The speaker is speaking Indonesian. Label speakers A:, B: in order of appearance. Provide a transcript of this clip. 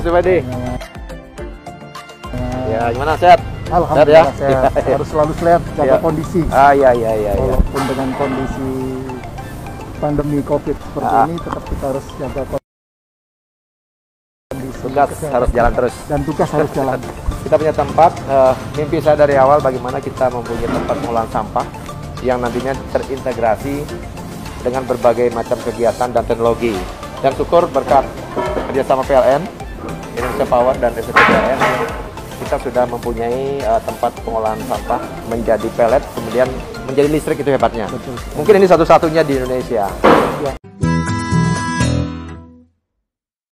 A: Supadi. Ya, gimana, sehat?
B: Alhamdulillah
A: Sehat ya?
B: sehat. Harus selalu sehat, jaga kondisi.
A: Iya.
B: Walaupun dengan kondisi pandemi COVID seperti ini, tetap kita harus jaga kondisi.
A: Tugas harus jalan terus.
B: Dan tugas harus jalan.
A: Kita punya tempat, mimpi saya dari awal bagaimana kita mempunyai tempat pengolahan sampah yang nantinya terintegrasi dengan berbagai macam kegiatan dan teknologi. Dan syukur berkat kerjasama PLN, Indonesia Power dan SSC PLN, kita sudah mempunyai tempat pengolahan sampah menjadi pellet, kemudian menjadi listrik. Itu hebatnya.
B: Betul.
A: Mungkin ini satu-satunya di Indonesia.
B: Ya.